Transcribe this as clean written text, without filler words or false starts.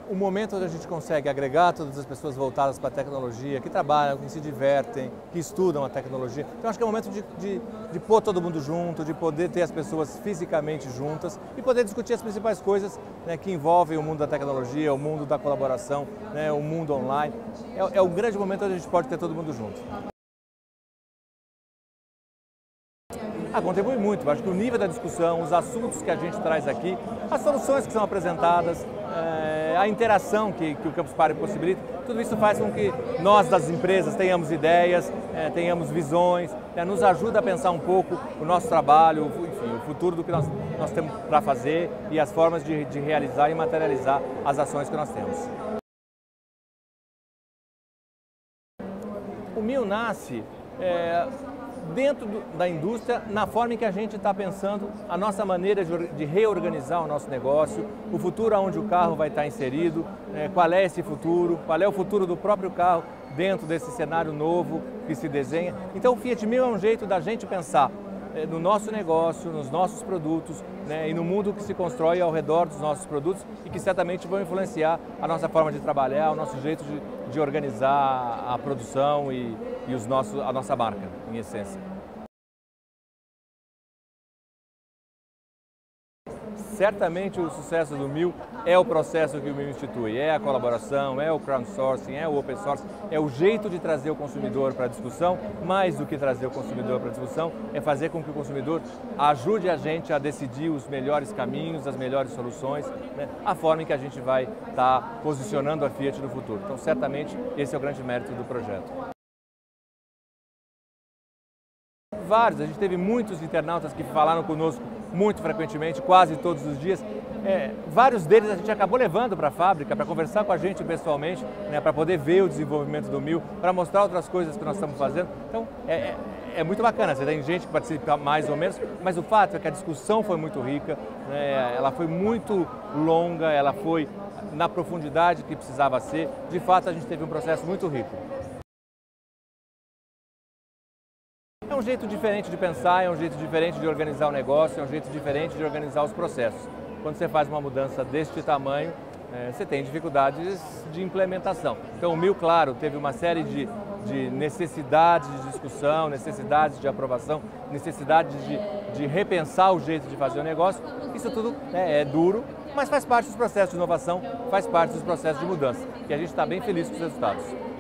o momento onde a gente consegue agregar todas as pessoas voltadas para a tecnologia, que trabalham, que se divertem, que estudam a tecnologia. Então acho que é o momento de pôr todo mundo junto, de poder ter as pessoas fisicamente juntas e poder discutir as principais coisas, né, que envolvem o mundo da tecnologia, o mundo da colaboração, né, o mundo online. É o grande momento onde a gente pode ter todo mundo junto. Contribui muito. Eu acho que o nível da discussão, os assuntos que a gente traz aqui, as soluções que são apresentadas, a interação que o Campus Party possibilita, tudo isso faz com que nós das empresas tenhamos ideias, tenhamos visões, nos ajuda a pensar um pouco o nosso trabalho, enfim, o futuro do que nós temos para fazer e as formas de realizar e materializar as ações que nós temos. O MIL nasce dentro da indústria, na forma em que a gente está pensando a nossa maneira de reorganizar o nosso negócio, o futuro onde o carro vai estar inserido, qual é esse futuro, qual é o futuro do próprio carro dentro desse cenário novo que se desenha. Então o Fiat MIL é um jeito da gente pensar no nosso negócio, nos nossos produtos, né, e no mundo que se constrói ao redor dos nossos produtos e que certamente vão influenciar a nossa forma de trabalhar, o nosso jeito de organizar a produção e a nossa marca, em essência. Certamente o sucesso do MIL é o processo que o MIL institui, é a colaboração, é o crowdsourcing, é o open source, é o jeito de trazer o consumidor para a discussão, mais do que trazer o consumidor para a discussão, é fazer com que o consumidor ajude a gente a decidir os melhores caminhos, as melhores soluções, né, a forma em que a gente vai estar posicionando a Fiat no futuro. Então, certamente, esse é o grande mérito do projeto. Vários, a gente teve muitos internautas que falaram conosco muito frequentemente, quase todos os dias. Vários deles a gente acabou levando para a fábrica para conversar com a gente pessoalmente, né, para poder ver o desenvolvimento do MIL, para mostrar outras coisas que nós estamos fazendo. Então é muito bacana, você tem gente que participa mais ou menos, mas o fato é que a discussão foi muito rica, né, ela foi muito longa, ela foi na profundidade que precisava ser. De fato, a gente teve um processo muito rico. É um jeito diferente de pensar, é um jeito diferente de organizar o negócio, é um jeito diferente de organizar os processos. Quando você faz uma mudança deste tamanho, você tem dificuldades de implementação. Então o MIL, claro, teve uma série de necessidades de discussão, necessidades de aprovação, necessidades de repensar o jeito de fazer o negócio. Isso tudo é duro, mas faz parte dos processos de inovação, faz parte dos processos de mudança. E a gente está bem feliz com os resultados.